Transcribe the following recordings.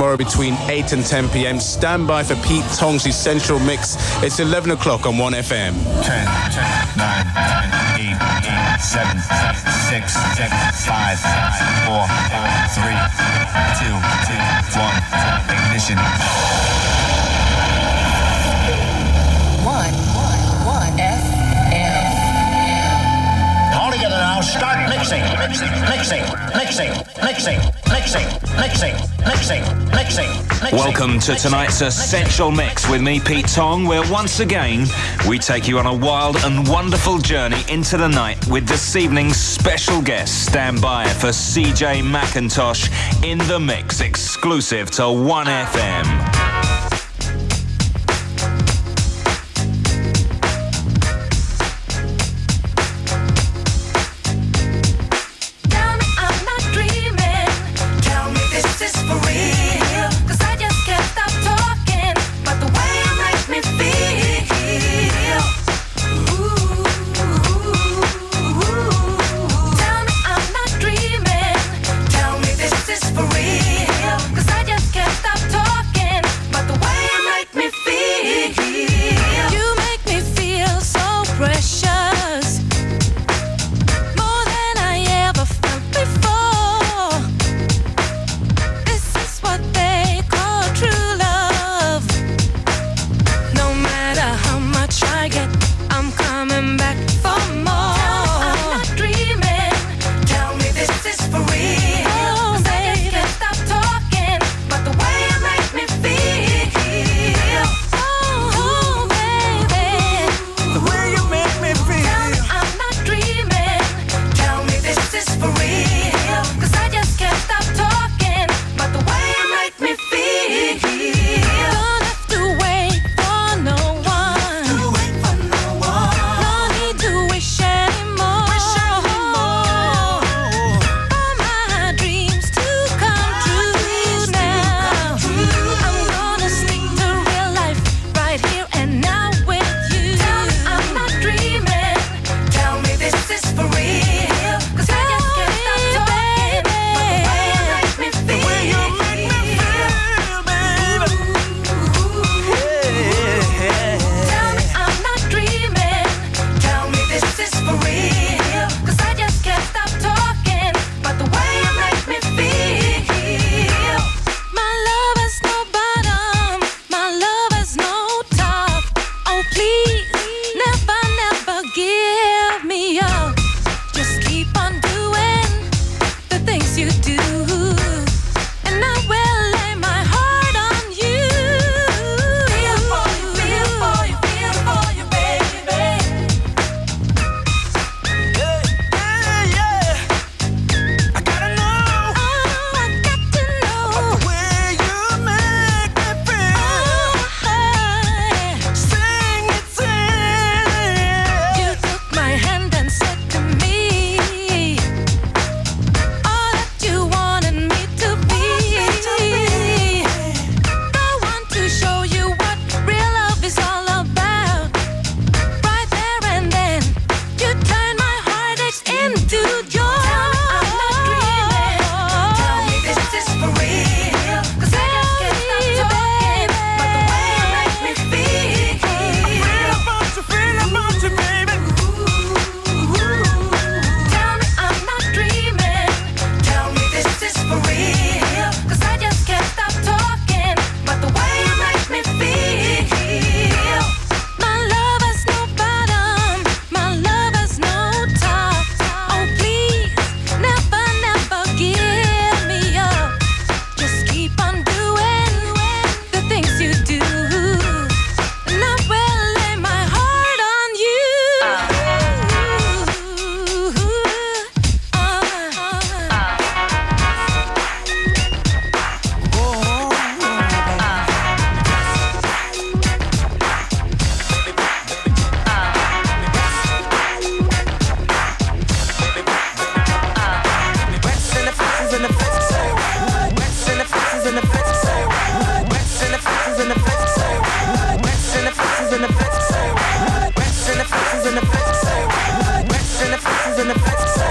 tomorrow between 8 and 10 p.m. Stand by for Pete Tong's Essential Mix. It's 11 o'clock on 1FM. 10, 9, 8, 7, 6, 5, 4, 3, 2, 1, ignition. 1 FM. All together now, start mixing. Welcome to tonight's Essential Mix with me, Pete Tong, where once again we take you on a wild and wonderful journey into the night with this evening's special guest. Stand by for CJ McIntosh in the mix, exclusive to 1FM.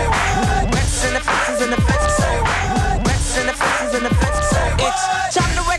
It's time to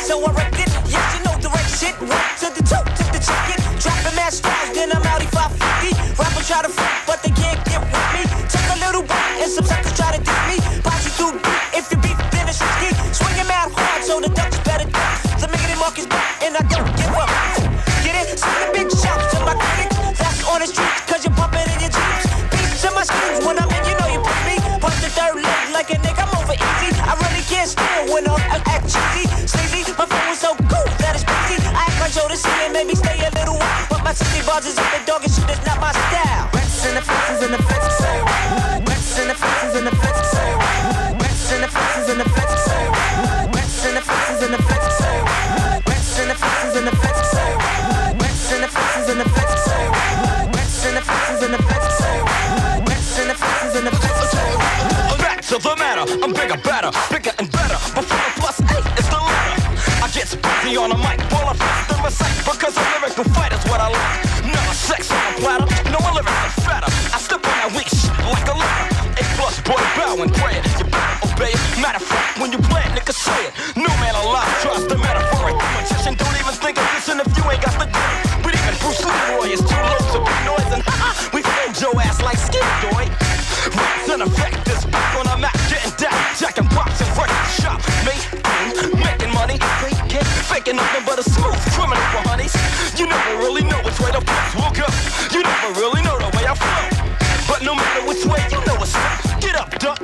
so I wrecked it. Yes, you know the right shit. One to the two, to the chicken. Dropping mad styles, then I'm out 550. Rappers try to front, but they can't get with me. Took a little bite, and some suckers try to diss me. Posse too deep, if you beef, then it's risky. Swinging mad hard, so the Dutch better duck. The Miggity Mark is back, and I don't give up. Get it? Sending big shouts to my critics. That's on the streets, cause you're bumping in your jeeps. Beats to my skins, when I'm in, you know you put me. Punch the third leg like a nigga, I'm over easy. I really can't stand when I act cheesy. Sleazy, my phone was so cool that it's breezy. I act like Joe to see and maybe stay a little while. But my city bars is up the dog and shit is not my style. Rex and the fences and the fences say Rex and the fences and the fences say Rex and the fences and the fences say Rex and the fences and the fences say Rex and the fences and the fences say Rex and the fences and the fences say Rex and the fences and the fences say Rex and the fences and the fences say. Back to the matter, I'm bigger, better, bigger and better. Before the plus 8 is the letter. I get busy on a mic, while I'm fast and recite. Because a lyrical fight is what I like. Never sex on a platter, no my lyrics are fatter. I step on that weak shit like a letter. A plus boy, bow and pray it. You better obey it. Matter of fact, when you play it, nigga say it. No man alive tries the metaphoric. Magician don't even think of this, and if you ain't got the grit. But even Bruce Leroy is too low to be noise. And we fold your ass like skin doy. Raps in effect, this back on a map, getting down, jacking box and break the shop. Making money, faking nothing but a smooth criminal for honeys. You never really know which way the flows will go. You never really know the way I flow. But no matter which way, you know it's up. Get up, duck,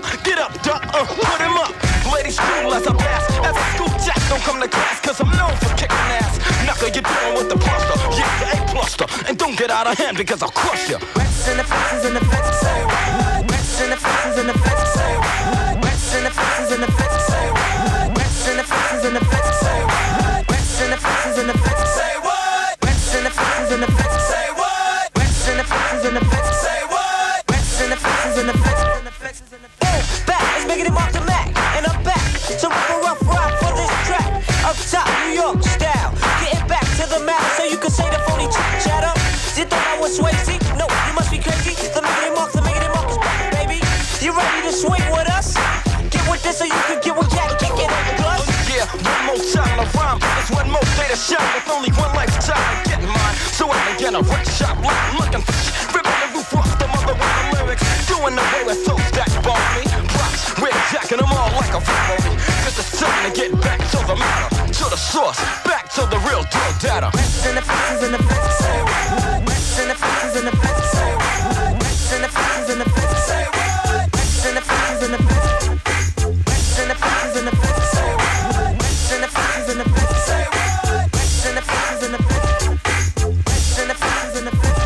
put him up. Ladies cool as I pass, as I school jack, don't come to class, cause I'm known for kicking ass. Knuckle, you're dealing with the cluster, yeah, you ain't cluster. And don't get out of hand because I'll crush you. Rex and the fences and the fences say Rex and the fences and the fences say Rex and the fences and the fences say Rex and the fences and the fences say Rex and the fences and the fences say what? Rex and the fences and the fences say what? Rex and the fences and the fences say what? Rex and the fences and the fences and the fences and the fences. Back, it's Miggity Mark the Mac, and I'm back to rip a rough ride for this track. Up top, New York style, getting back to the matter so you can say the phony chatter. You thought I was Swayze? No, you must be crazy. The Miggity Mark is back, baby. You ready to swing with us? Get with this so you can get with Jack kicking it plus. Yeah, one more time to rhyme. It's one more day to shine with only one lifetime to get mine. So I can get a wreck shop like looking for ripping the roof off the mother with the lyrics. Doing away with those that bought me. Props, we're jacking them all like a memory. Cause it's time to get back to the matter, to the source, back to the real deal data. Rex and the fences and the fences say Rex and the fences and the fences say Rex and the fences and the fences say Rex and the fences and the fences Rex and the fences and the fences say Rex and the fences and the fences say Rex and the fences and the fences Rex and the fences and the fences.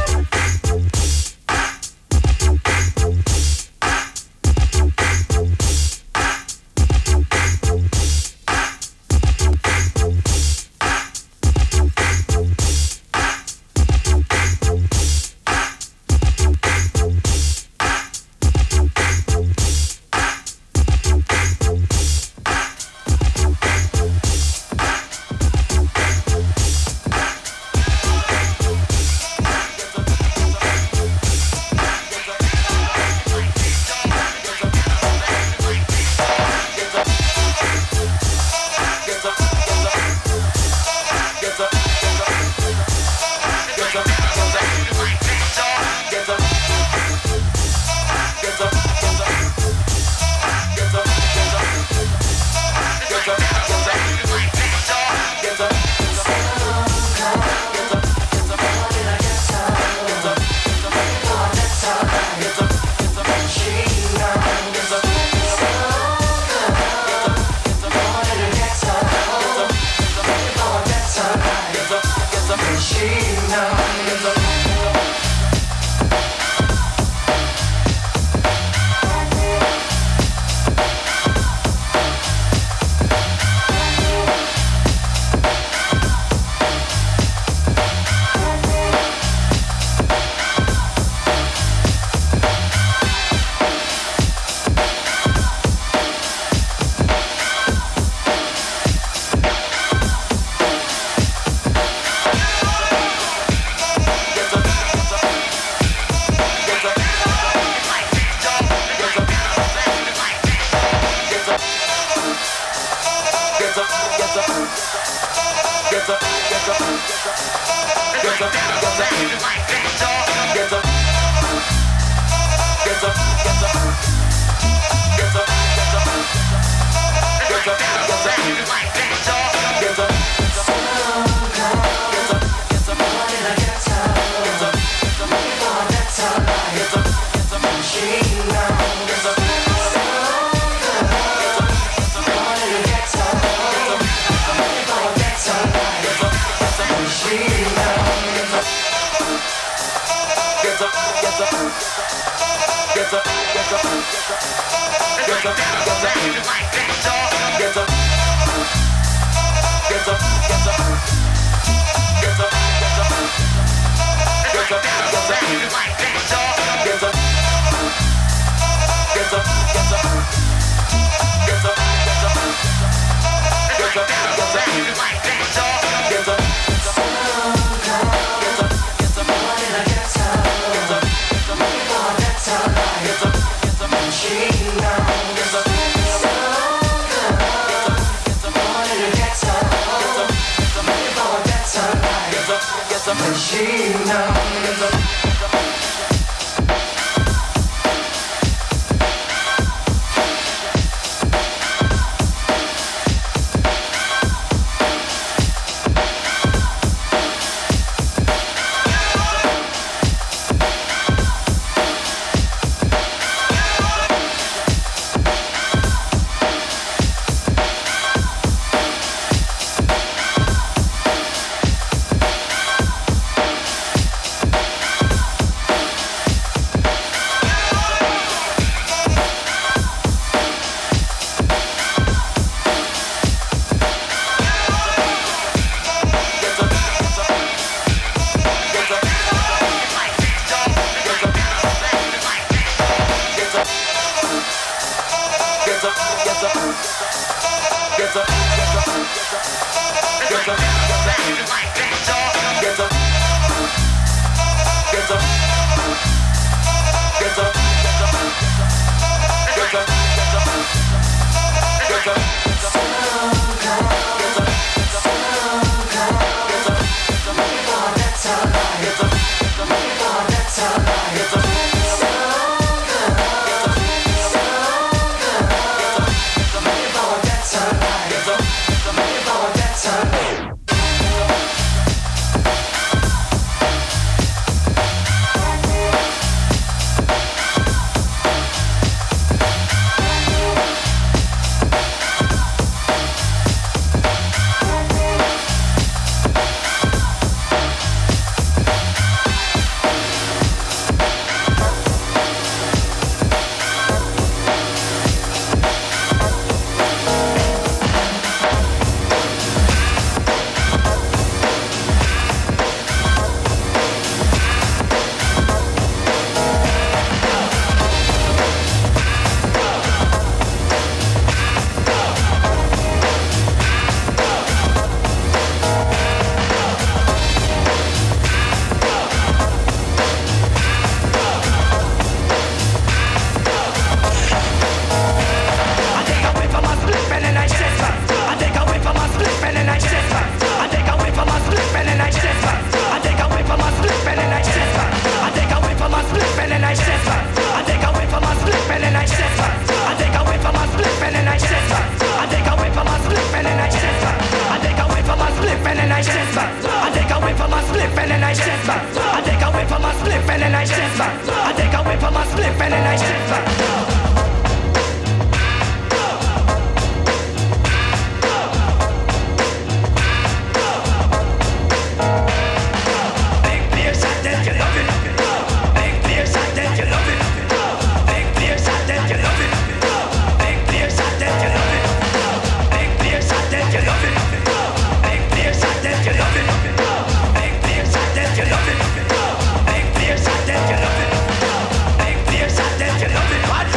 Big place, I think you love it.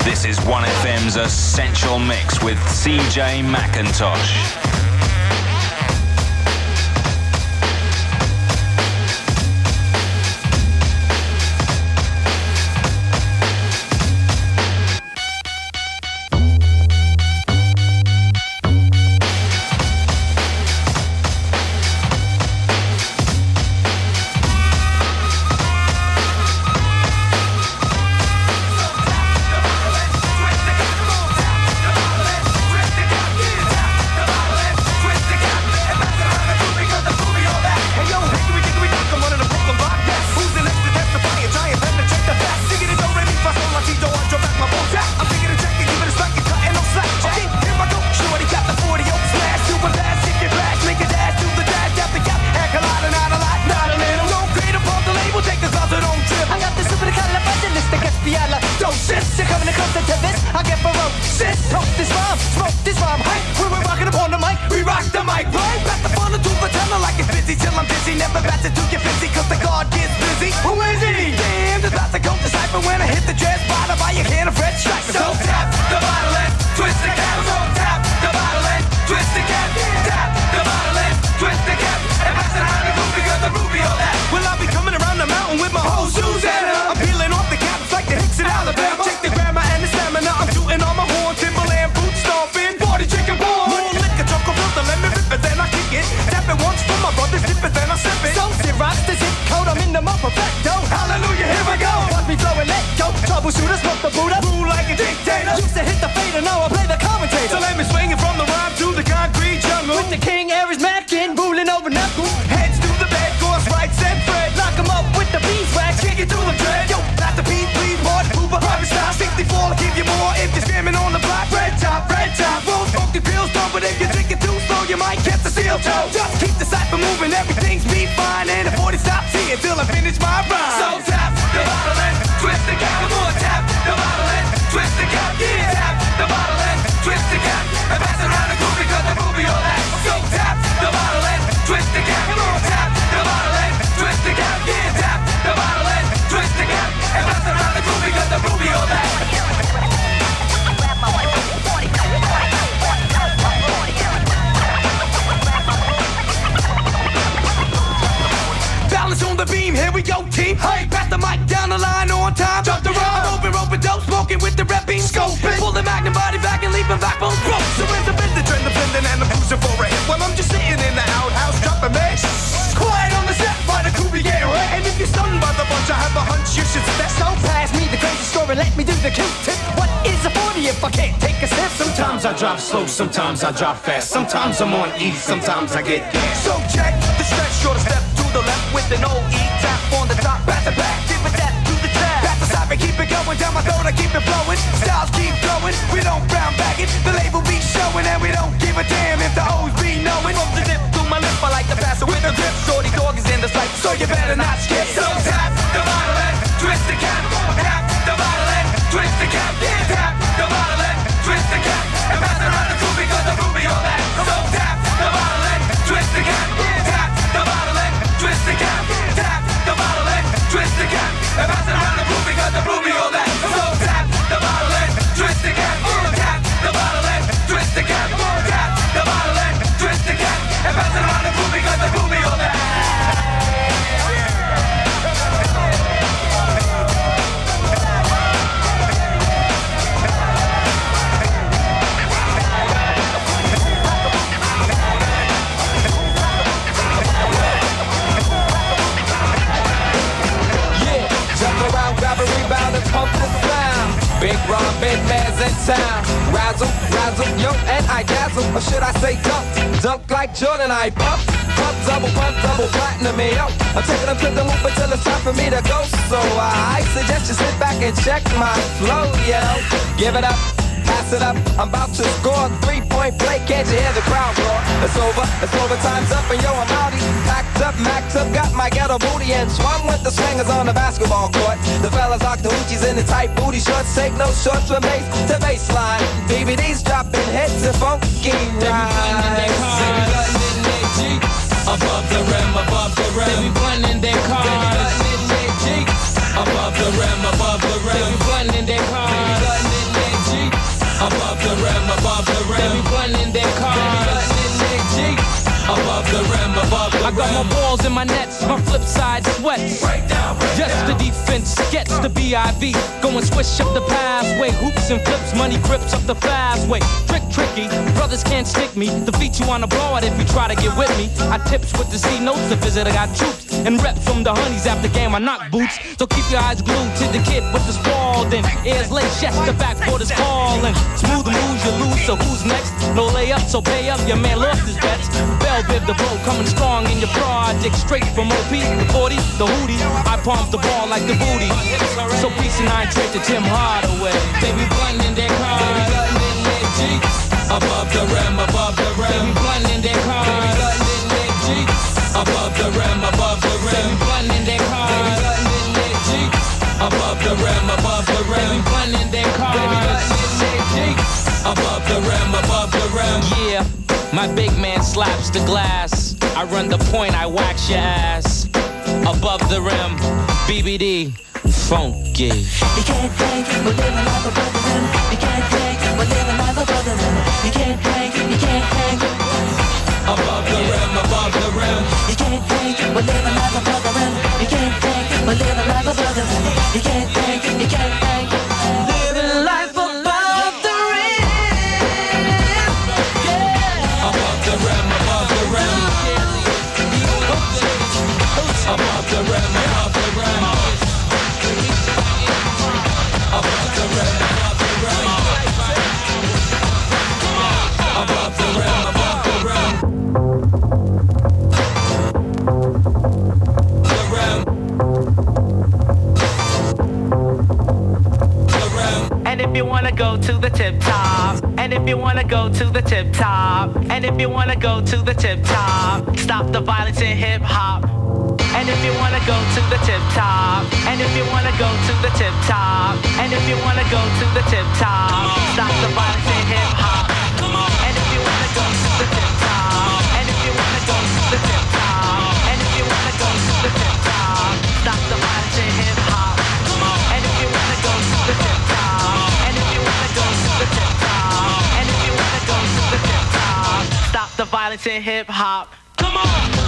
This is 1FM's Essential Mix with CJ McIntosh. Just keep the cypher moving, everything's be fine. And the 40 stops here till I finish my rhyme. So tap the bottle and twist the cap. Come on, tap the bottle and twist the cap. Yeah, tap the bottle and twist the cap. And pass around the groove because the groovy all that. So tap the bottle and twist the cap. Come on, tap the bottle and twist the cap. Yeah, tap the bottle and twist the cap. And pass around the groove because the groovy all that. Balance on the beam, here we go, team. Hey, pass the mic down the line on time. Jump the rhyme, I'm open, rope, dope, smoking with the rep beam, scoping. Pull the magnum body back and leave him backbone broke. So in the bend, the trend, the blending, and the cruising for a hit. Well, I'm just sitting in the outhouse, dropping mix. Quiet on the set, by the crew, yeah, right. And if you're stunned by the bunch, I have a hunch you should step. So pass me the crazy story, let me do the Q-tip. What is a 40 if I can't take a sip? Sometimes I drop slow, sometimes I drop fast. Sometimes I'm on E, sometimes I get gas. So check the stretch, short step to the left with an OE. Tap on the top, pass the back, give it that to the tab. Pass the side and keep it going, down my throat I keep it flowing. Styles keep going, we don't brown bag it. The label be showing and we don't give a damn if the O's be knowing. From the dip through my lip, I like to pass it with a grip. Shorty dog is in the sight, so you better not skip. So tap the bottle and twist the cap. Tap the bottle and twist the cap. Yeah, tap the bottle and twist the cap. And pass it around the crew because the groovy all that. So tap the bottle and twist the cap. Yeah, tap the bottle and twist the cap. Tap the bottle and twist the cap. And pass it around the crew because the groovy all that. So tap the bottle and twist the cap. Tap the bottle and twist the cap. Tap the bottle and twist the cap. And pass it around the crew because the groovy all that. Grab a rebound and pump the sound. Big Ron, big man's in town. Razzle, razzle, yo, and I dazzle. Or should I say dunk? Dunk like Jordan, I pump, double platinum, yo. I'm taking them to the loop until it's time for me to go. So I suggest you sit back and check my flow, yo. Give it up. Pass it up, I'm about to score. 3-point play, can't you hear the crowd roar? It's over, time's up, and yo, I'm outie. Packed up, maxed up, got my ghetto booty and swung with the swingers on the basketball court. The fellas rock the hoochies in the tight booty shorts. Take no shorts from base to baseline. DVDs dropping hits and funky rhymes. Above the rim, above the rim. They be blending their cars. Above the rim, above the rim. They be blending their cars. in my nets, my flip side sweats. Just the defense gets the BIV. Go and swish up the pathway. Hoops and flips, money grips up the fast way. Tricky, brothers can't stick me. Defeat you on the board if you try to get with me. I tips with the C notes, the visit I got troops. And reps from the honeys after game, I knock boots. So keep your eyes glued to the kid with the Spalding. Ears laid, chest, the backboard is calling. Smooth moves, you lose, so who's next? No layup, so pay up, your man lost his bets. Bell bib the bro, coming strong in your project. Straight from OP, the 40, the hootie. I pump the ball like the booty. So peace and I trade to Tim Hardaway. Baby blunt in their car, baby blunt in their Jeeps. Above the rim, above the rim. Baby blunt in their car, baby blunt in their Jeeps. Above the rim, above the rim. Baby blunt in their car, baby blunt in their Jeeps. Above the rim, above the rim. Baby blunt in their car, baby blunt in their Jeeps. Above the rim, above the rim. Yeah, my big man slaps the glass. I run the point, I wax your ass. Above the rim, BBD, funky. You can't hang, we're living life above the rim. You can't hang, we're living life above the rim. You can't hang, you can't hang. Above the rim, above the rim. You can't hang, we're living life above the rim. You can't hang, we're living life above the rim. You can't hang, you can't hang. Living life above the rim. Yeah. Above the rim, above the rim. Above the rim, above the rim. Above the rim, above the rim. Above the rim, above the rim. The rim. The rim. And if you wanna go to the tip top, and if you wanna go to the tip top, and if you wanna go to the tip top, stop the violence in hip hop. And if you wanna go to the tip top, and if you wanna go to the tip top, and if you wanna go to the tip top, stop the violence in hip hop. And if you wanna go to the tip top, and if you wanna go to the tip top, and if you wanna go to the tip top, stop the violence in hip hop. And if you wanna go to the tip top, and if you wanna go to the tip top, and if you wanna go to the tip top, stop the violence in hip hop. Come on!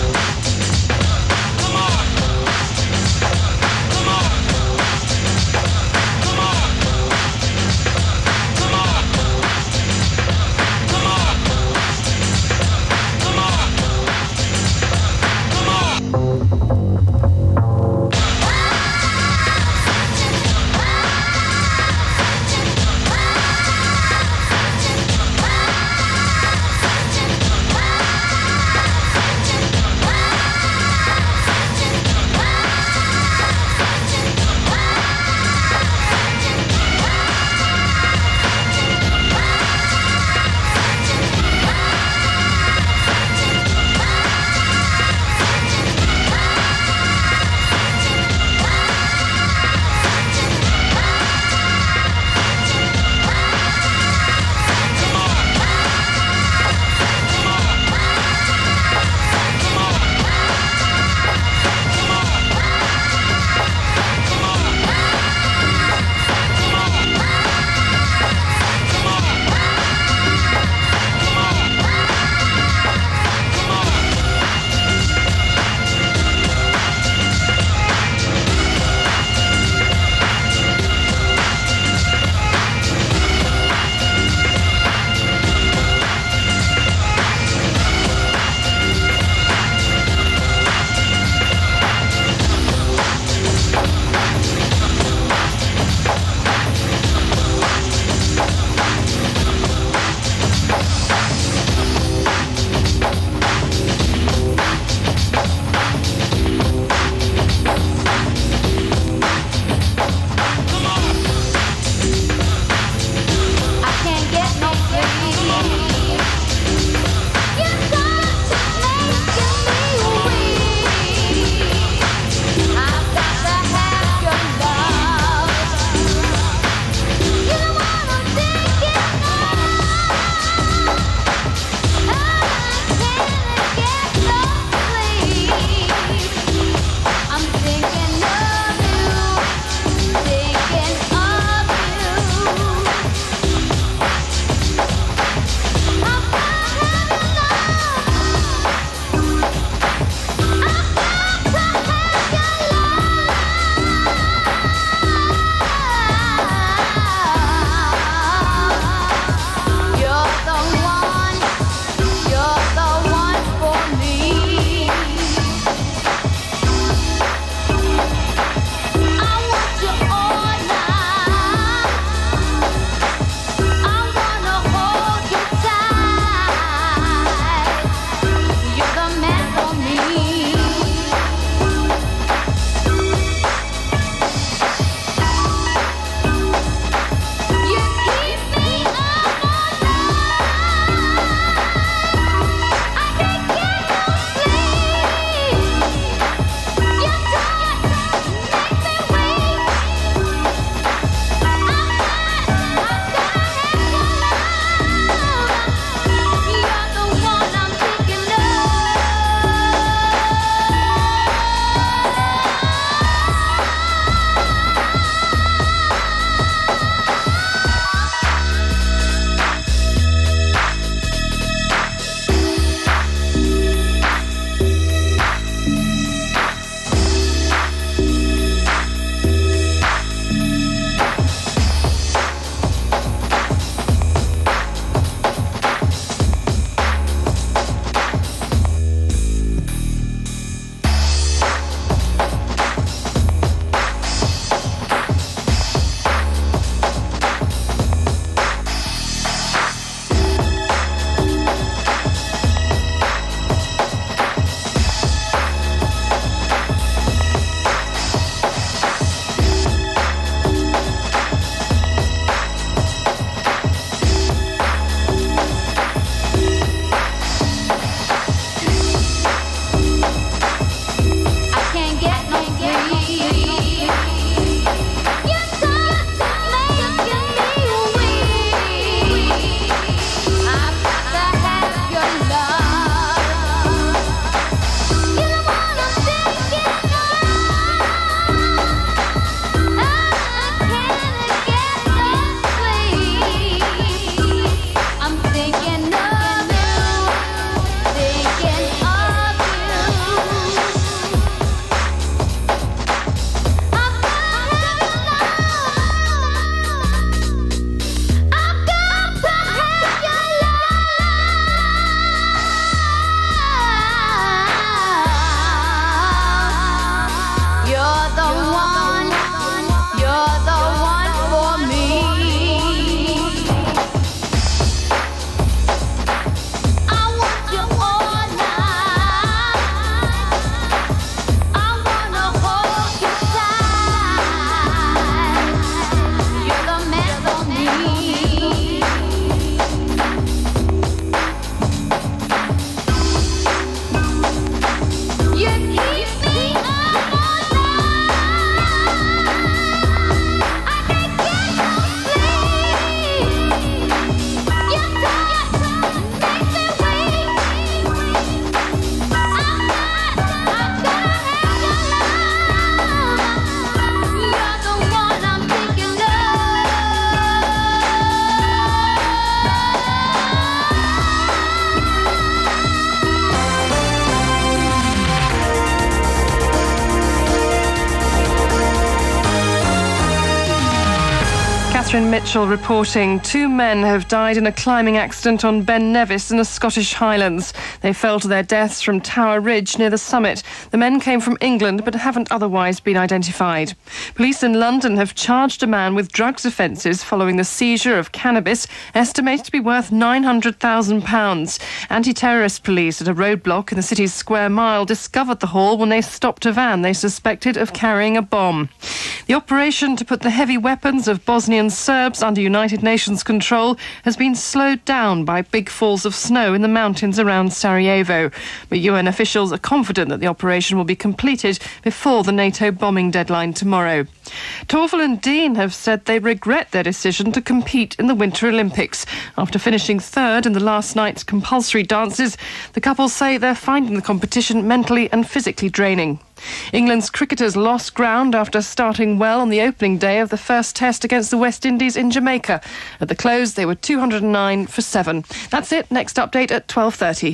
Catherine Mitchell reporting. 2 men have died in a climbing accident on Ben Nevis in the Scottish Highlands. They fell to their deaths from Tower Ridge near the summit. The men came from England but haven't otherwise been identified. Police in London have charged a man with drugs offences following the seizure of cannabis, estimated to be worth £900,000. Anti-terrorist police at a roadblock in the city's square mile discovered the haul when they stopped a van they suspected of carrying a bomb. The operation to put the heavy weapons of Bosnian Serbs under United Nations control has been slowed down by big falls of snow in the mountains around Sarajevo. But UN officials are confident that the operation will be completed before the NATO bombing deadline tomorrow. Torvill and Dean have said they regret their decision to compete in the Winter Olympics. After finishing third in the last night's compulsory dances, the couple say they're finding the competition mentally and physically draining. England's cricketers lost ground after starting well on the opening day of the first test against the West Indies in Jamaica. At the close, they were 209 for 7. That's it. Next update at 12:30.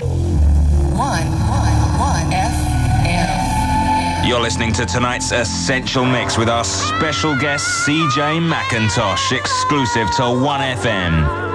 101 FM. You're listening to tonight's Essential Mix with our special guest CJ McIntosh, exclusive to 1FM.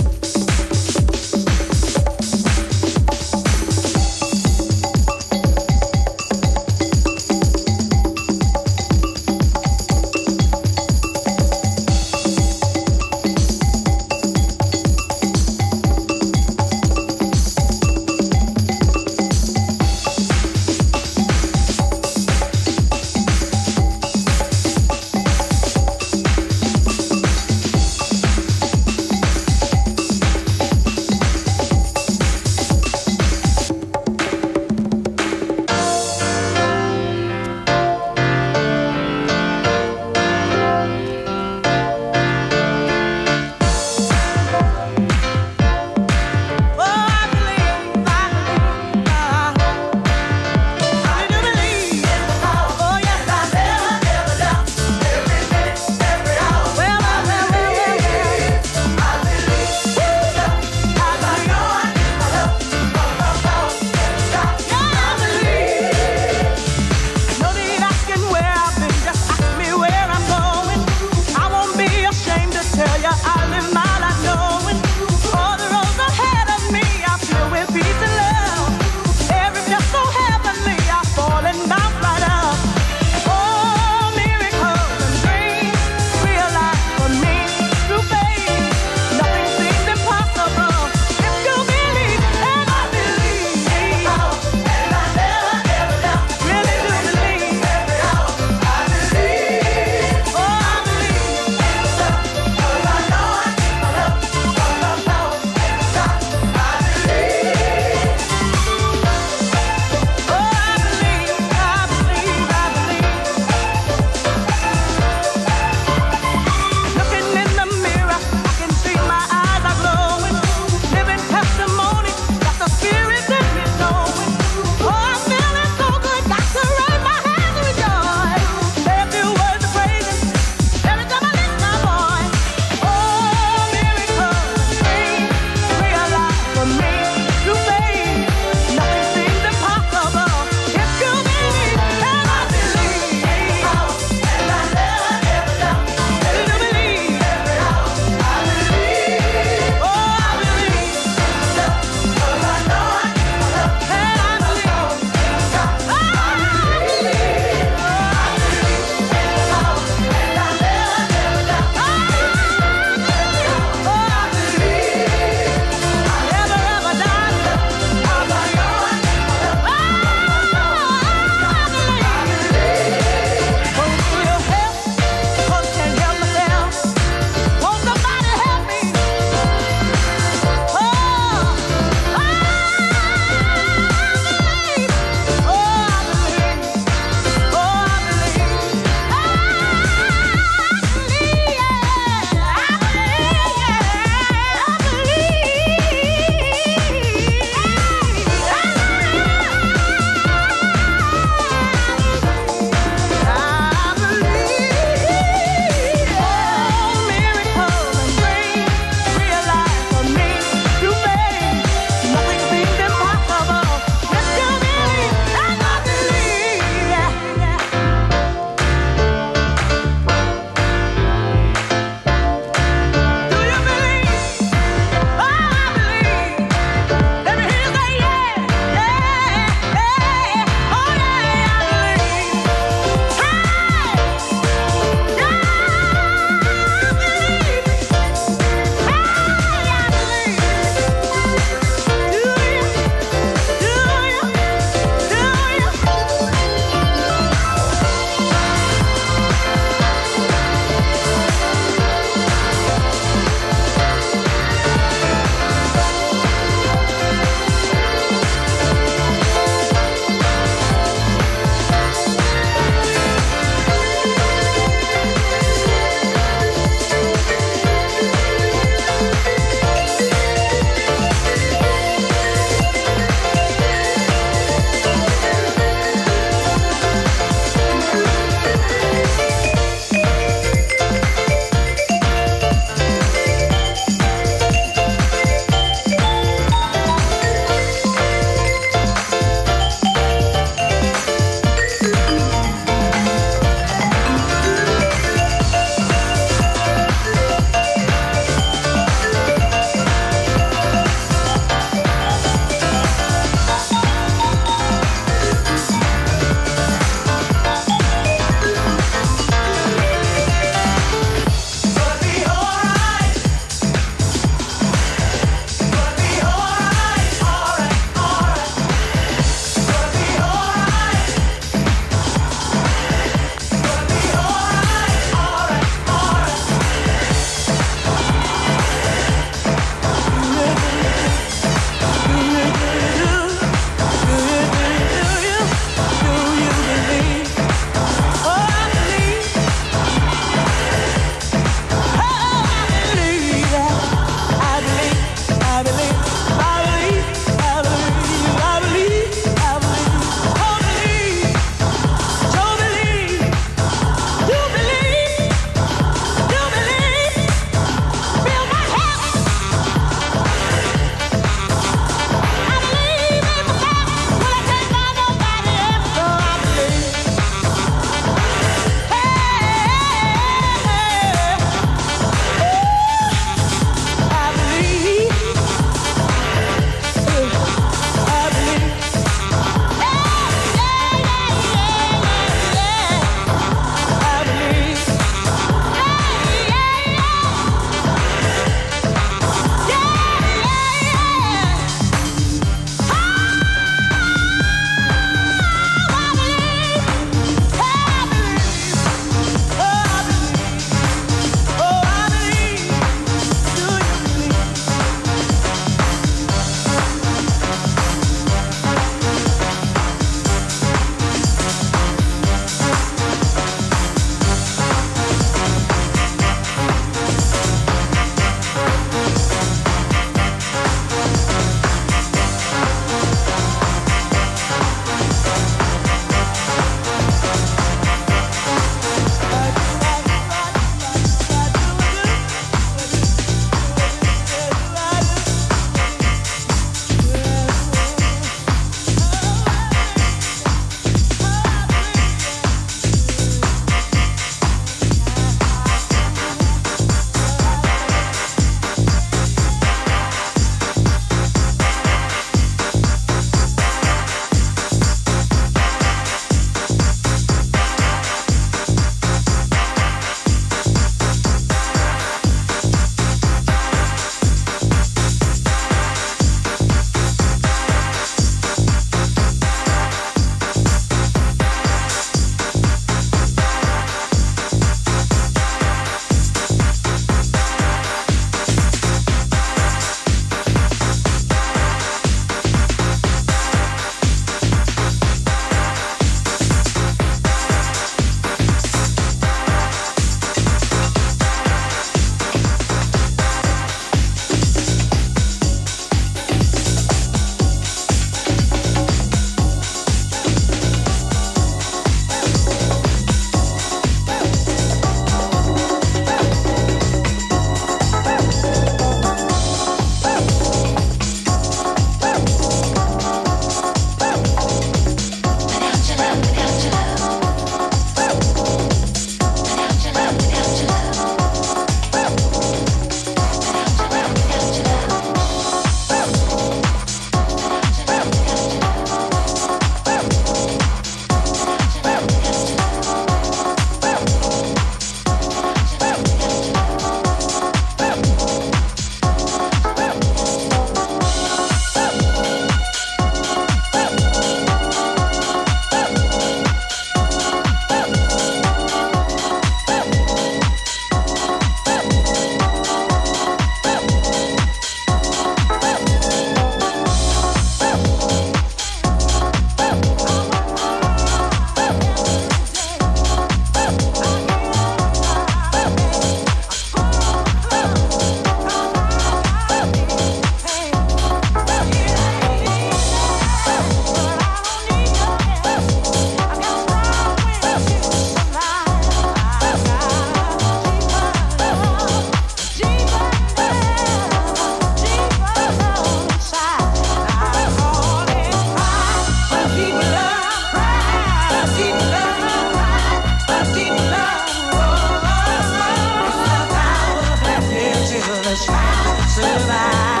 just trying to survive.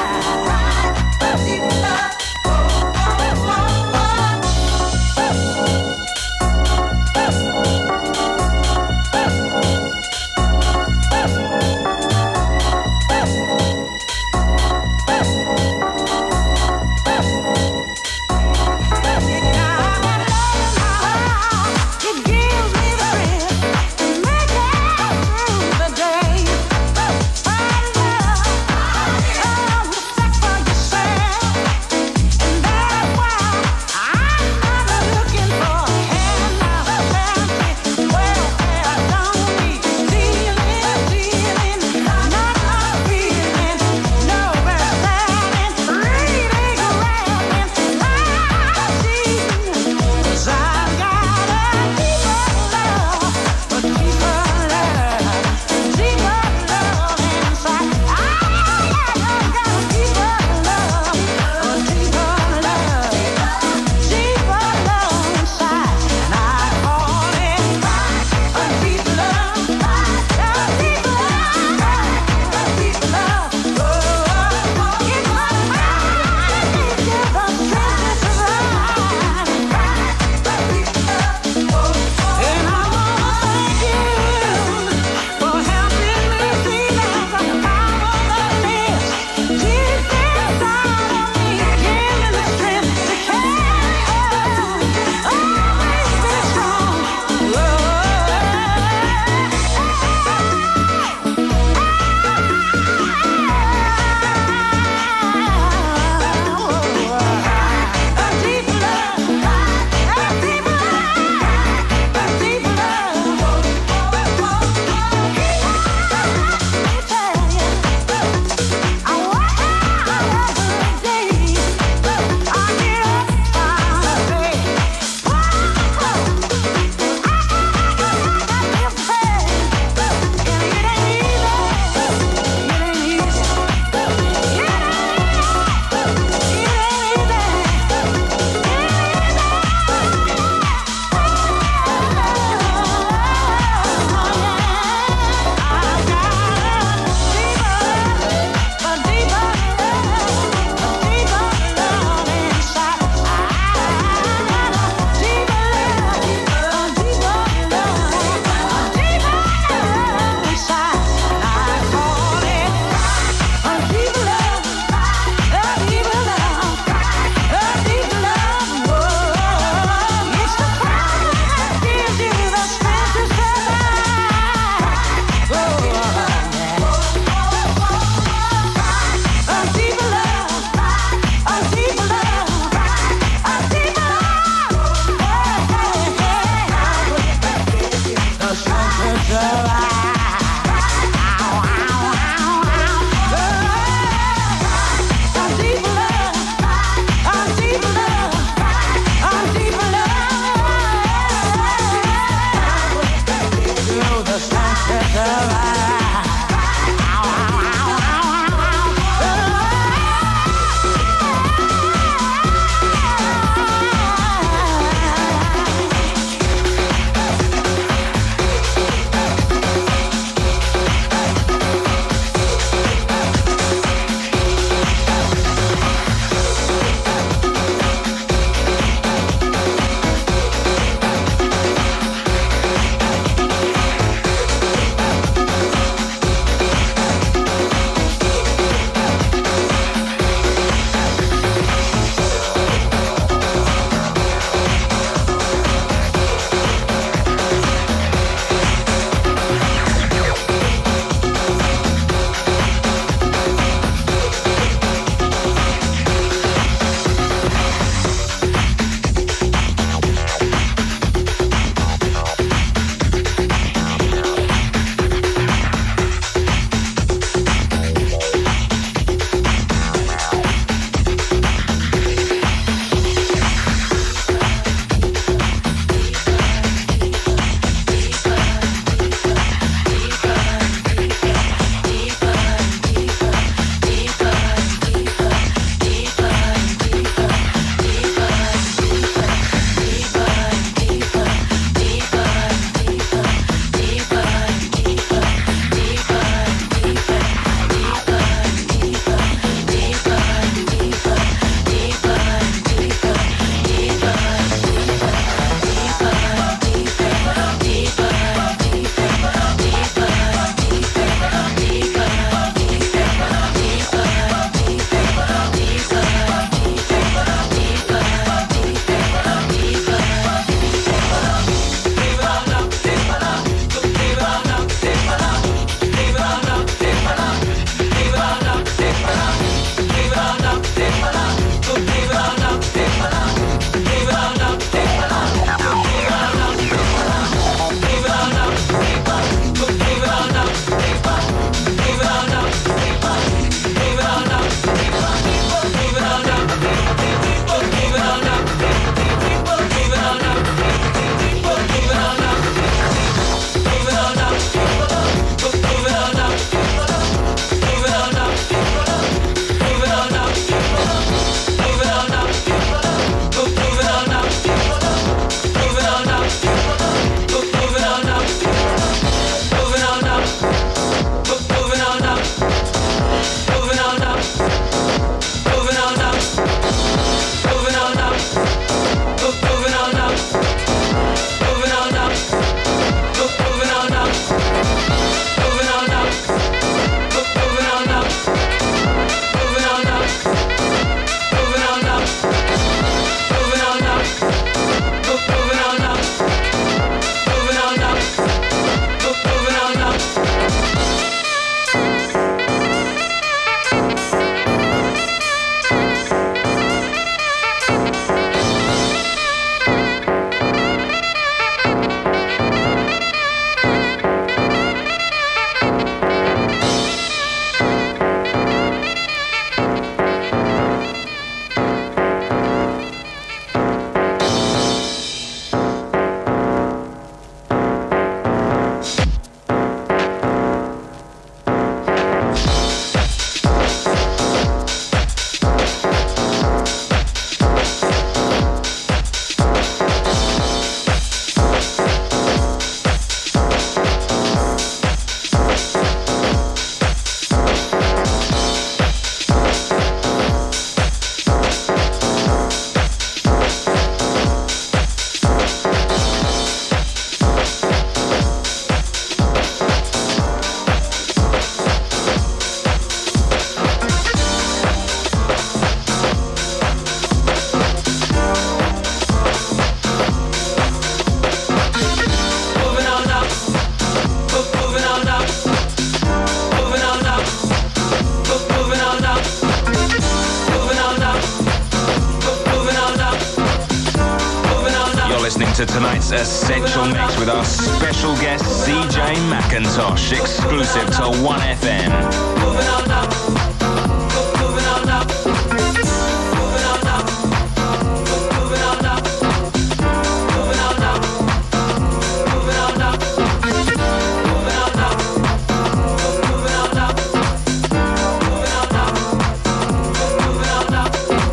to tonight's Essential Mix with our special guest CJ McIntosh, exclusive to 1FM. Moving on up. Moving on up. Moving on up. Moving on up. Moving on up. Moving on up. Moving on up. Moving on up. Moving on up. Moving on up.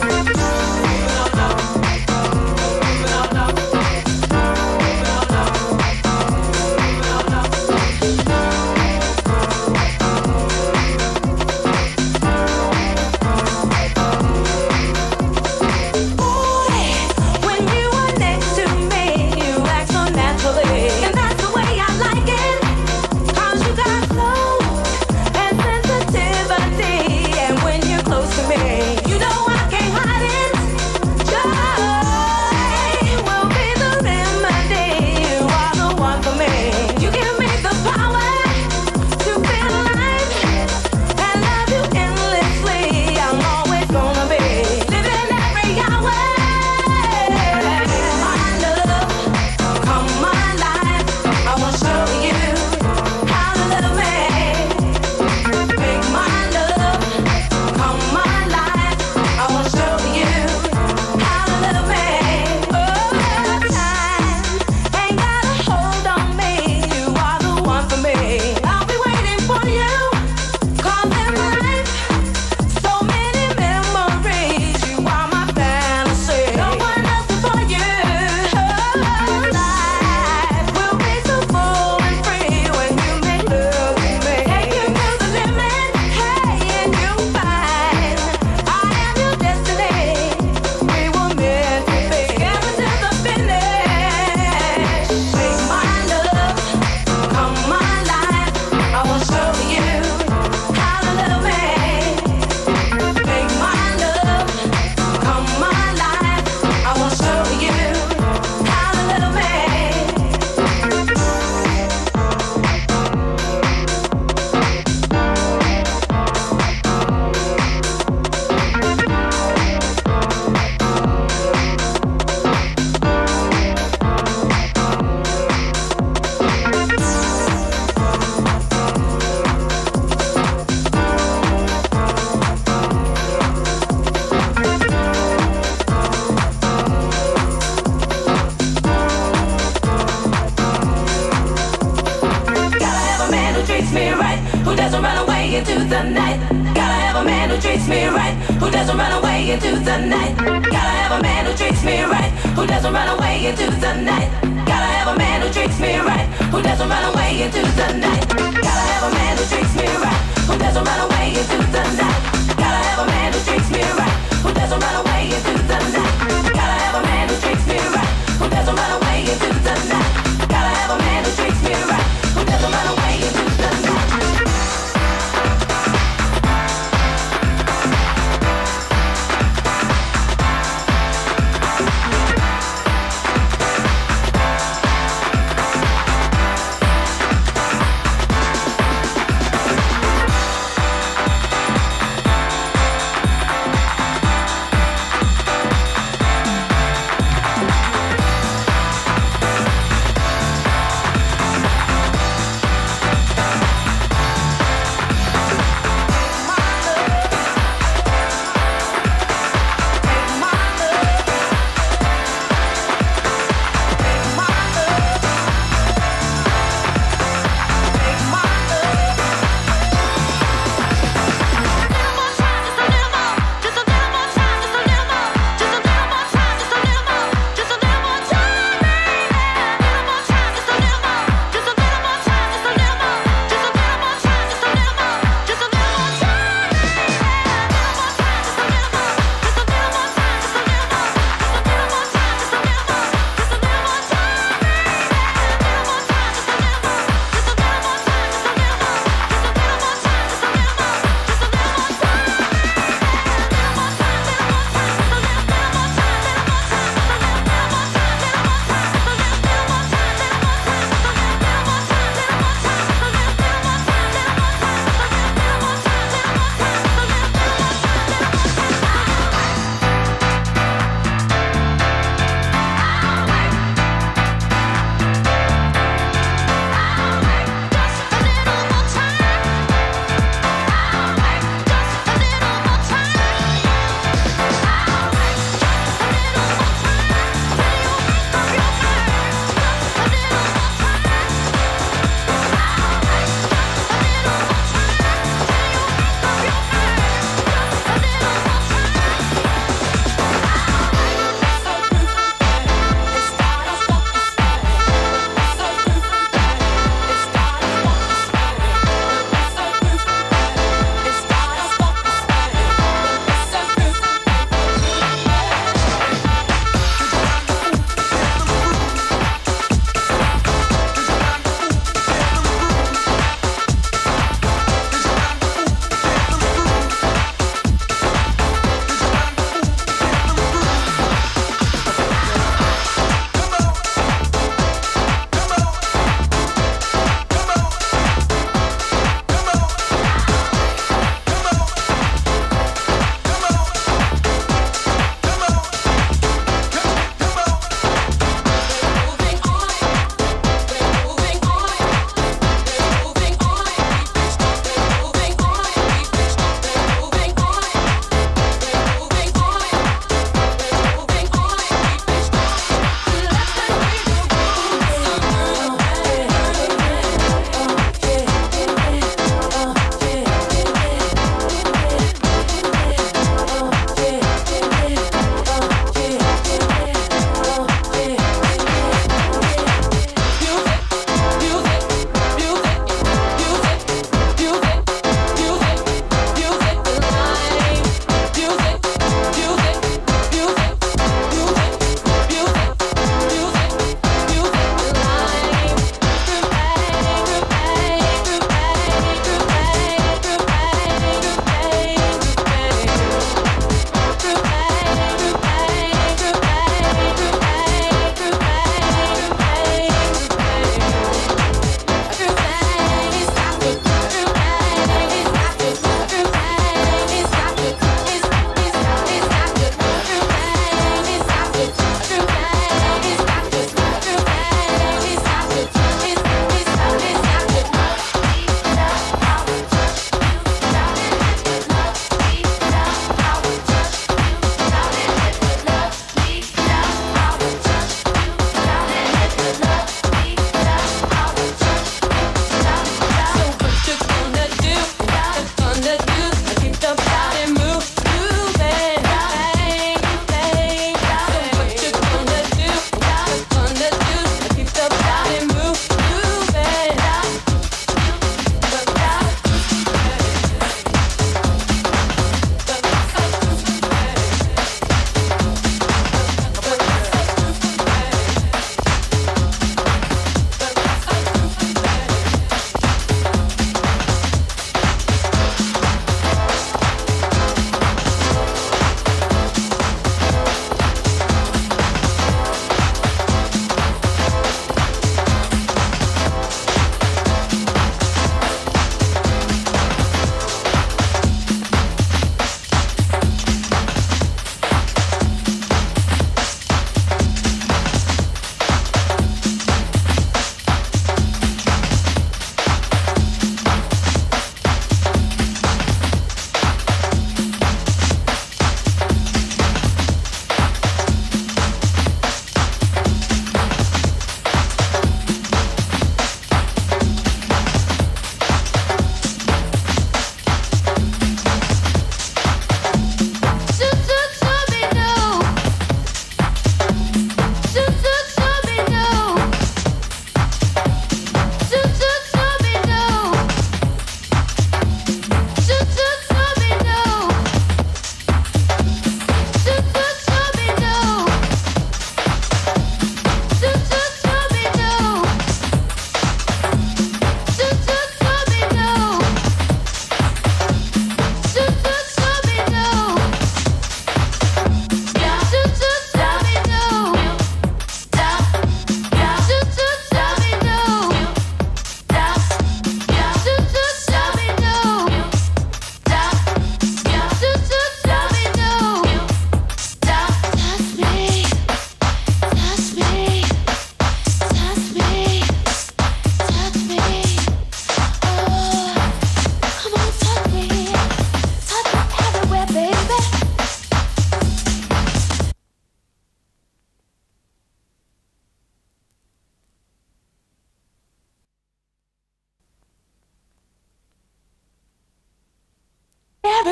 into the night. Gotta have a man who treats me right, who doesn't run away into the night. Gotta have a man who treats me right, who doesn't run away into the night. Gotta have a man who treats me right, who doesn't run away into the night. Gotta have a man who treats me right, who doesn't run away into the night. Gotta have a man who treats me right, who doesn't run away into the night. Gotta have a man who treats me right, who doesn't run away into the night. Gotta have a man who treats me right, who doesn't run away into the night.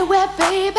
anywhere, baby.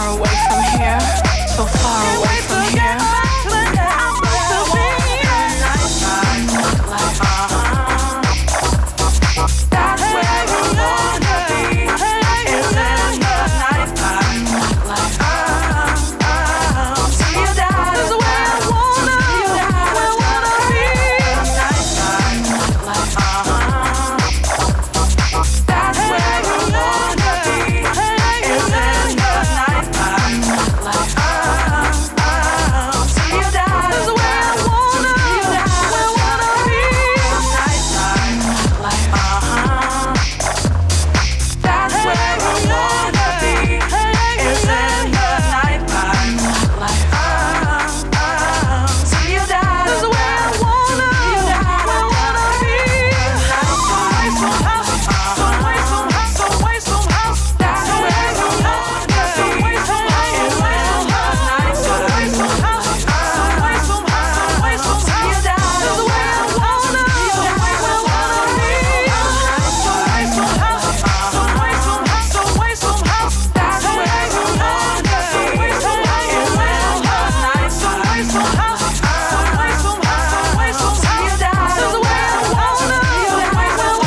away from here, so far away from here. That's where you wanna be, is in the nighttime. Till you die, is where I wanna be. That's where you wanna be, is in the nighttime. Till you die, is where I wanna be. That's where you wanna be, is in the nighttime. Till you die, is where I wanna be. Some house, some way, some house, some way, some house. That's where you wanna be, some way, some house, some way, some house. Some way, some house, some way, some house, some way, some house. Till you die, is where I wanna be. Some way, some house, some way, some house, some way, some house. That's where you wanna be. Some way, some house, some way, some house. Some way, some house, some way, some house, some way, some house. Till you die, is where I wanna be. Some way, some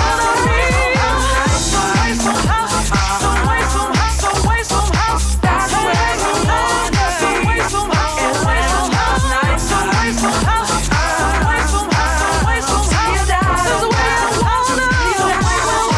house, some way, some house, some way, some house. That's where you wanna be. Some way, some house, some way, some house. Some way, some house, some way, some house, some way, some house. Till you die, is where I wanna be. Some way, some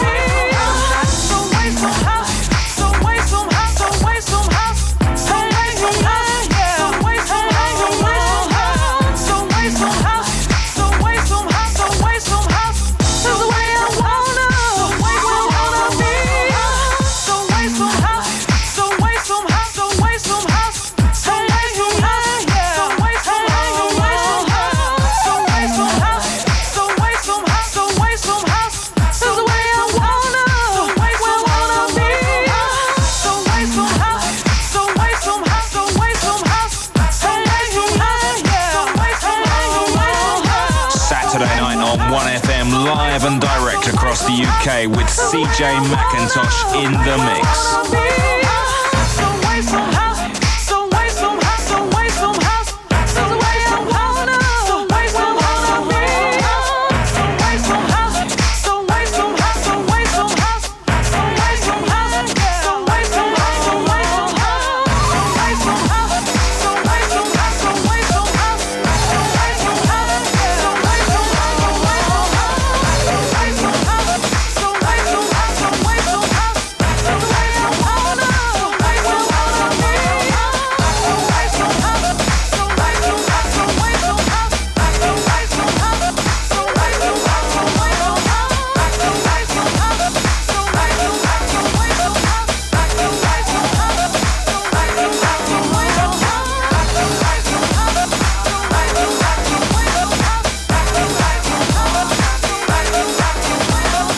house, some way, some house, some way, some house. Some way, some house, some way, some house, some way, some house. Some way, some house, some way, some house, some way, some house. Is the way I wanna be. Some way, some house, some way, some house, some way, some house. Some way, some house, some way, some house, some way, some house. Some way, some house, some way, some house, some way, some house. Is the way I wanna be. Some way, some house, some way, some house, some way, some house. Some way, some house, some way, some house, some way, some house. Saturday night on 1FM, live and direct across the UK with CJ McIntosh in the mix. Some way, some house, some way, some house, some way, some house. Some way, some wanna, some way, some wanna be. Some way, some house, some way, some house, some way, some house. Some way, some house, some way, some house, some way, some house. Some way, some house, some way, some house, some way, some house. Some way, some house, some way, some house, some way, some house. Some way, some house, some way, some house, some way, some house. Some way, some wanna, some way, some wanna be. Some way, some house, some way, some house, some way, some house. Some way, some house, some way, some house, some way, some house. Some way, some house, some way, some house, some way, some house. Some way, some house, some way, some house, some way, some house. Some way, some house, some way, some house, some way, some house. Some way, some house, some way, some house, some way, some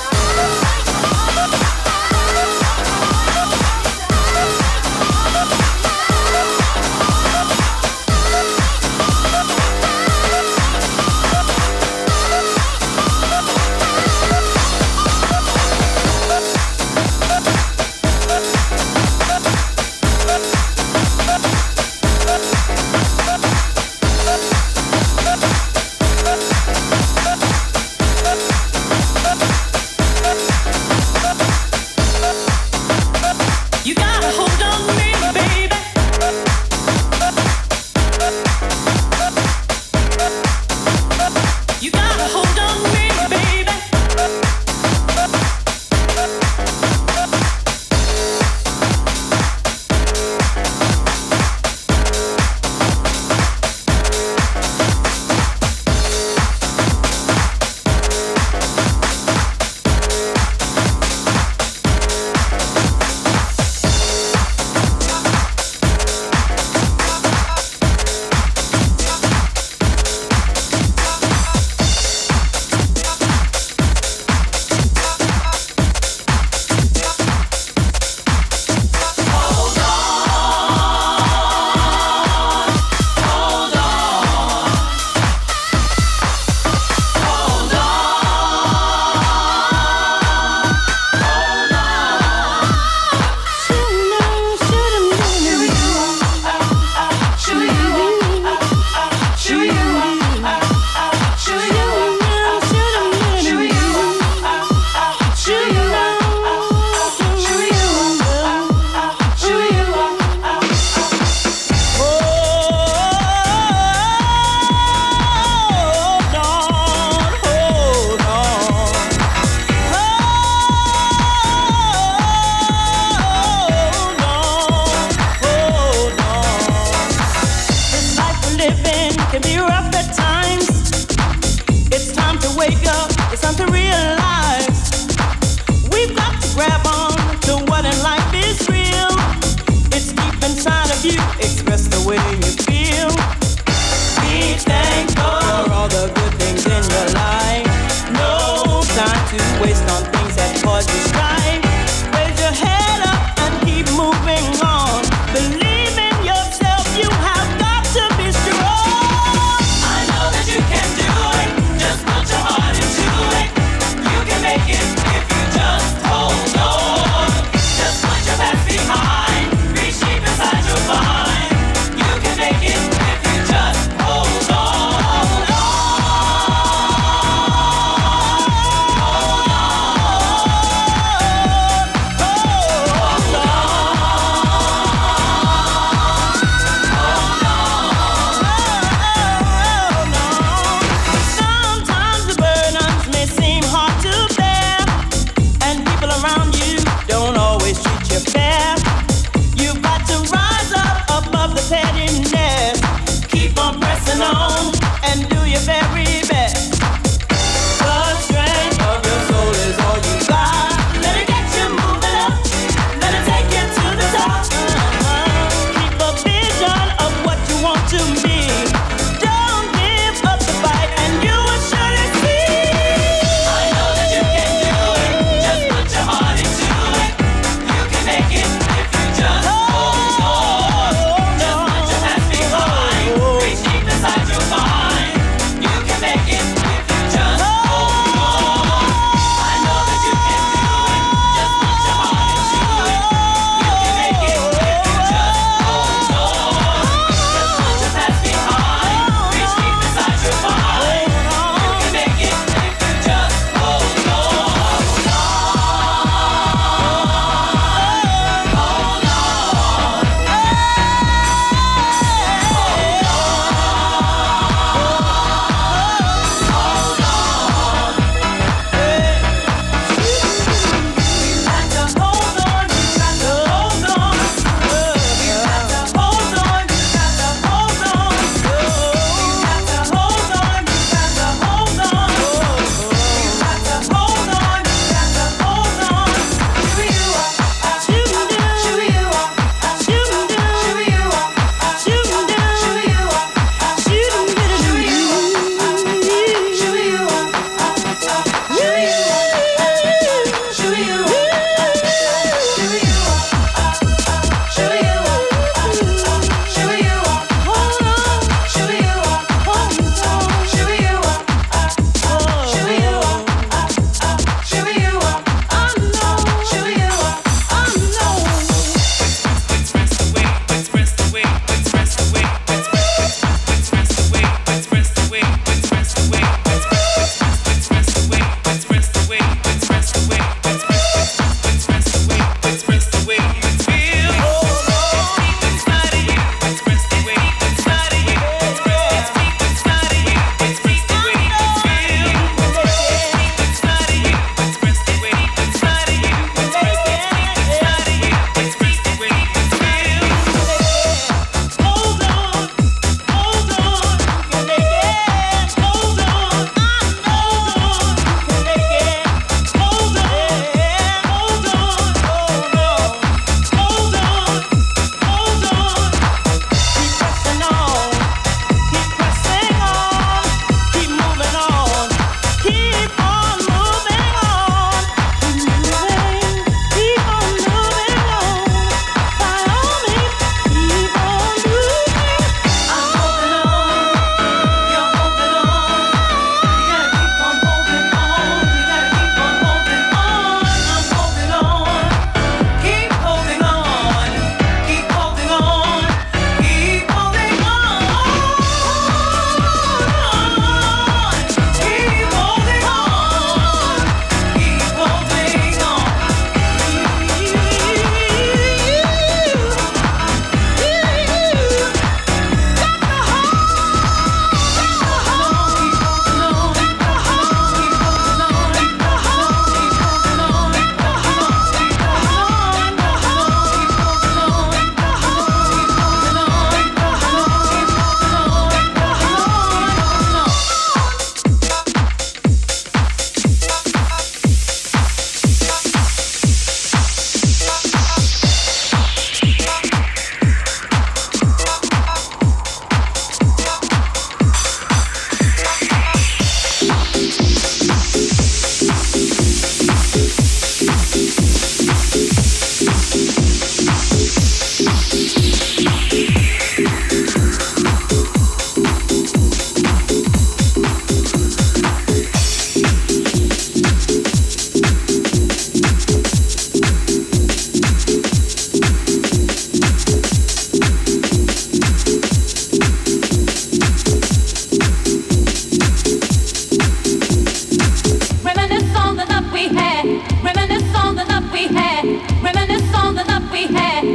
You gotta hold on to me, baby. You gotta hold on to me, baby. inside of you. Express the way you feel. Be thankful for all the good things in your life. No time to waste on things that cause you strife. Raise your head up and keep moving on. Believe in yourself, you have got to be strong. I know that you can do it. Just put your heart into it. You can make it if you just hold on. Just put your past behind. Reach deep inside your mind. You can make it if you just hold on. Hold on.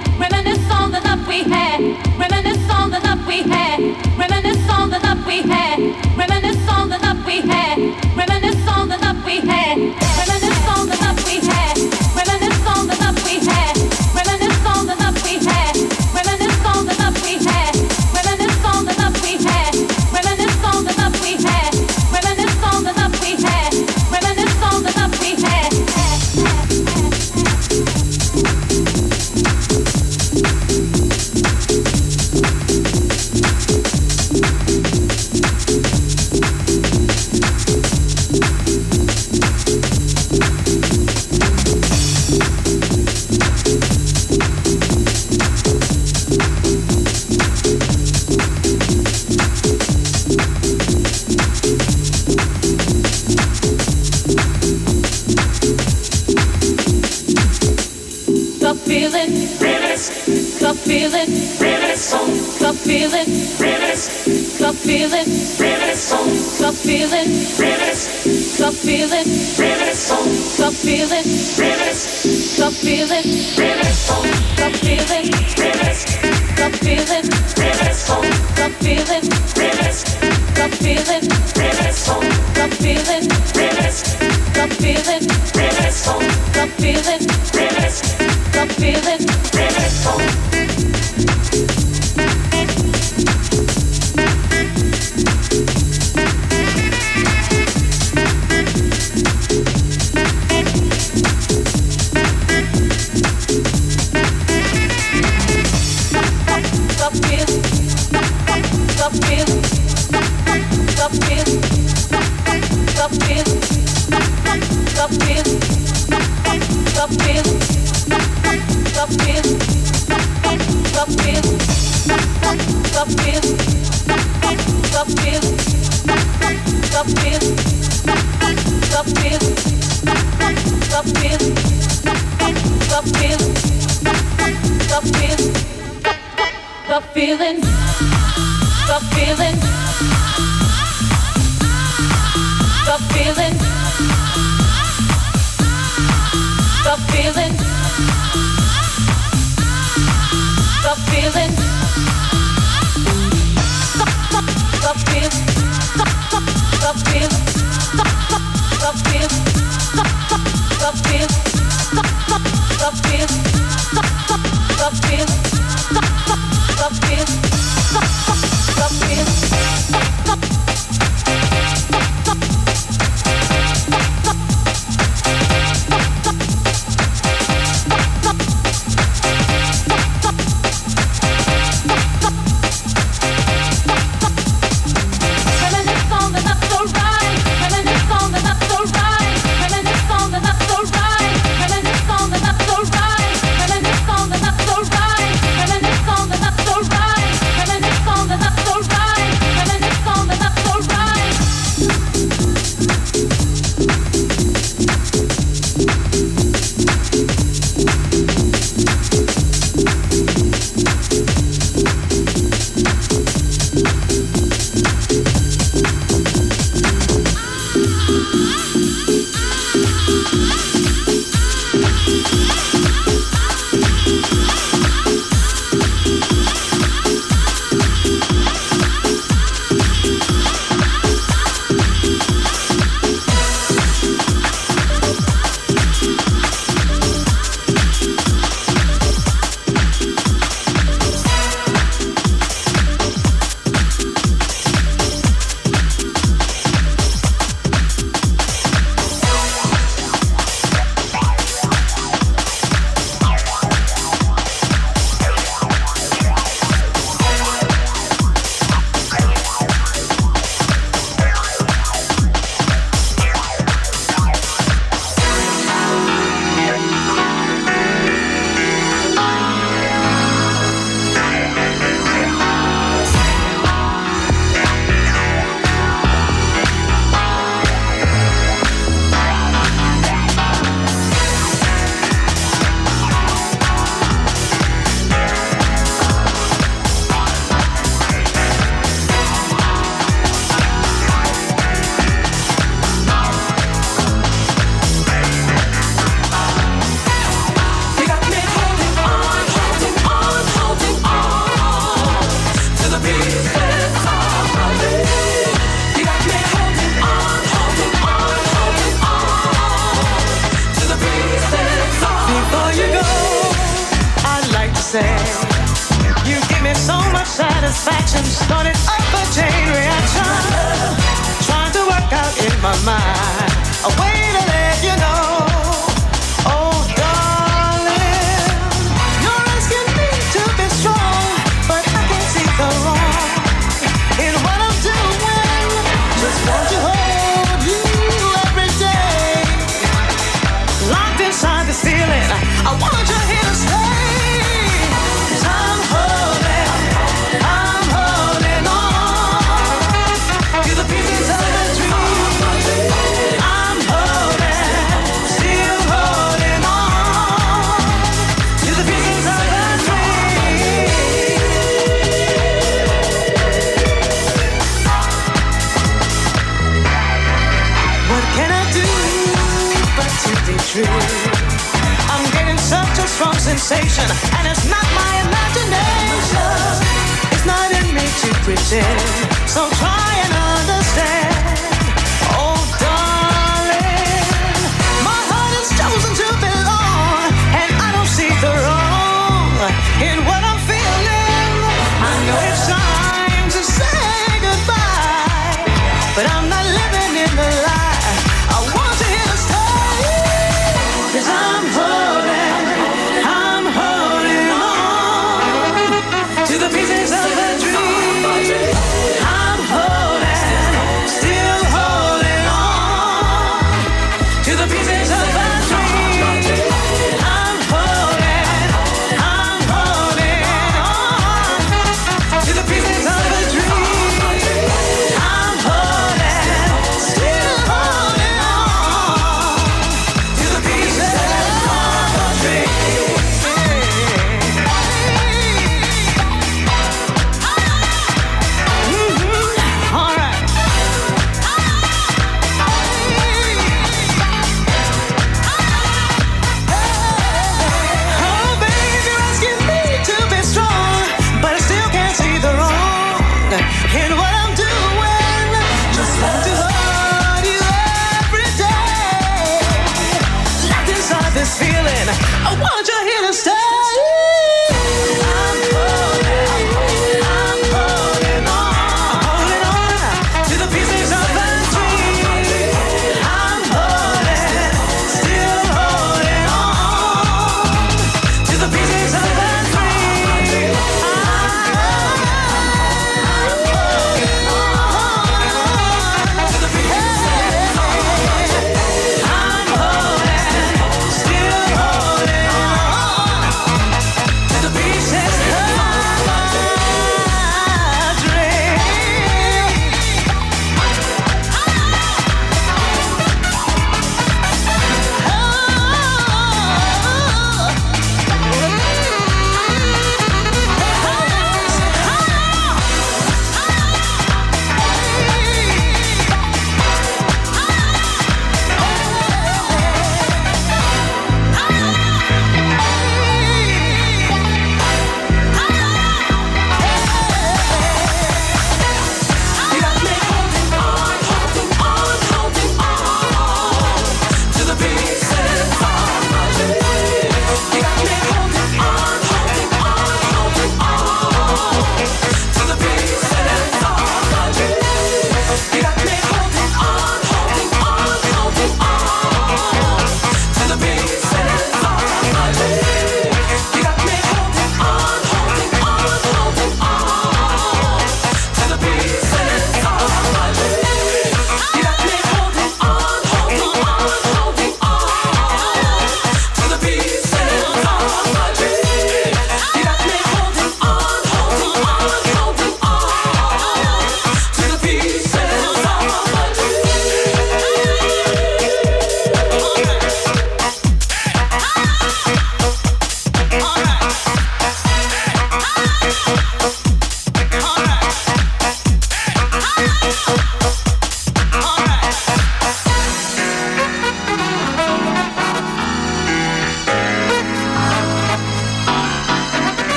Reminisce on the love we had. Reminisce on the love we had. Reminisce on the love we had. Reminisce on the love we had. Reminisce on the love we had. Reminisce on the love we had. Reminisce on the love we had. Reminisce on the love we had. Reminisce on the love we had. Reminisce on the love we had. Reminisce on the love we had. Reminisce on the love we had. Reminisce on the love we had. The feeling, the feeling, the feeling, the feeling, the feeling, the feeling, the feeling, the feeling, the feeling, the feeling, the feeling, the feeling, the feeling, the feeling, the feeling, the feeling. say. You give me so much satisfaction, started up a chain reaction. Trying to work out in my mind a way to let you know. Oh, darling, you're asking me to be strong, but I can't see the wrong in what I'm doing. Just want to hold you every day. Locked inside this feeling, I want you here to stay. 'Cause I'm holding on to the pieces of a dream. I'm still holding on to the pieces of a dream. What can I do but to be true? I'm getting such a strong sensation, and it's not my imagination. It's not in me to pretend, so try and understand. Oh, darling, my heart has chosen to belong, and I don't see the wrong in what I'm feeling. I know it's time to say goodbye, but I'm not living in the lie. I want you here to stay, 'cause I'm holding on to the pieces of a dream. I'm still holding on to the pieces of a dream. I'm holding on to the pieces of a dream. I'm still holding on to the pieces of a dream. All right. Oh, baby, you're asking me to be strong, but I still can't see the wrong in what I'm doing. Just want to hold you every day. Locked inside this feeling, I want you here to stay. I'm holding on to the pieces of a dream. I'm still holding on to the pieces of a dream. I'm holding on to the pieces of a dream. I'm still holding on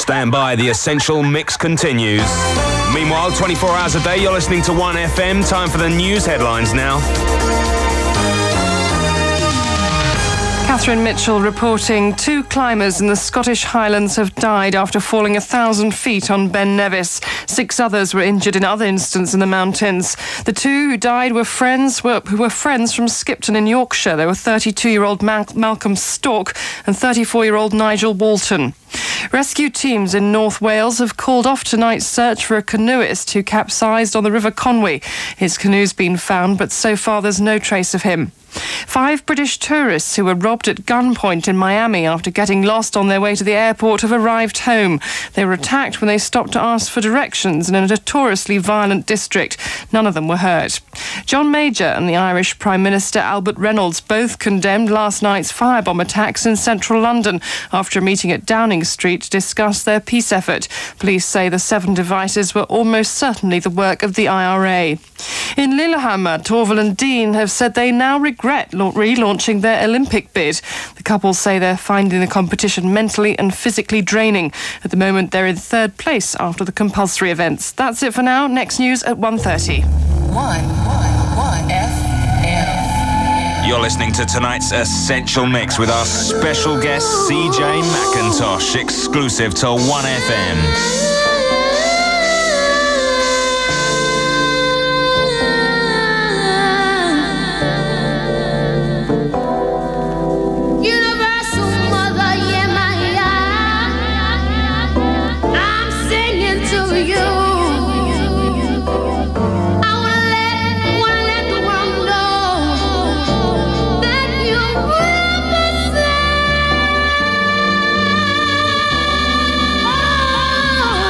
Stand by, the Essential Mix continues. Meanwhile, 24 hours a day, you're listening to 1FM. Time for the news headlines now. Catherine Mitchell reporting 2 climbers in the Scottish Highlands have died after falling 1,000 feet on Ben Nevis. 6 others were injured in other incidents in the mountains. The 2 who died were friends from Skipton in Yorkshire. They were 32-year-old Malcolm Stork and 34-year-old Nigel Walton. Rescue teams in North Wales have called off tonight's search for a canoeist who capsized on the River Conwy. His canoe's been found, but so far there's no trace of him. 5 British tourists who were robbed at gunpoint in Miami after getting lost on their way to the airport have arrived home. They were attacked when they stopped to ask for directions in a notoriously violent district. None of them were hurt. John Major and the Irish Prime Minister Albert Reynolds both condemned last night's firebomb attacks in central London after a meeting at Downing Street to discuss their peace effort. Police say the 7 devices were almost certainly the work of the IRA. In Lillehammer, Torvill and Dean have said they now regret relaunching their Olympic bid. The couple say they're finding the competition mentally and physically draining. At the moment, they're in 3rd place after the compulsory events. That's it for now. Next news at 1:30. 1FM. You're listening to tonight's Essential Mix with our special guest, CJ McIntosh, exclusive to 1FM. Oh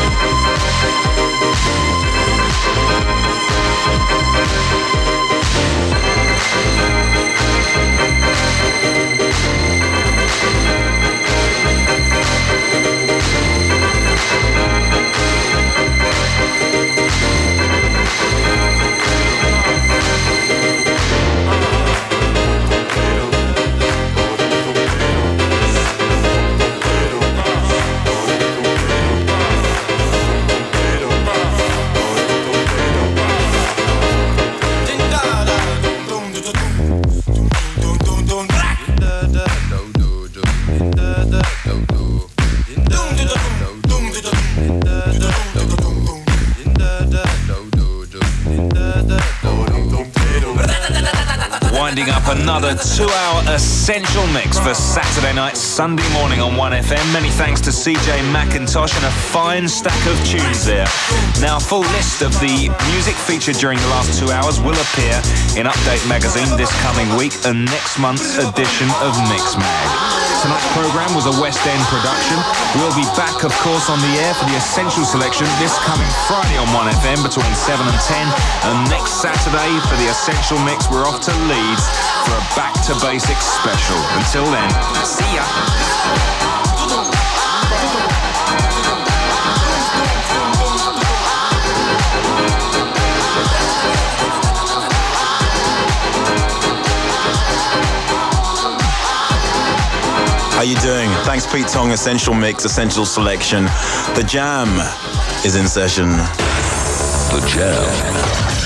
winding up another 2-hour Essential Mix for Saturday night, Sunday morning on 1FM. Many thanks to CJ McIntosh and a fine stack of tunes there. Now, a full list of the music featured during the last 2 hours will appear in Update Magazine this coming week and next month's edition of Mix Mag. Tonight's programme was a West End production. We'll be back, of course, on the air for the Essential Selection this coming Friday on 1FM between 7 and 10. And next Saturday for the Essential Mix, we're off to Leeds for a Back to Basics special. Until then, see ya. How you doing? Thanks, Pete Tong. Essential Mix, Essential Selection. The Jam is in session. The Jam.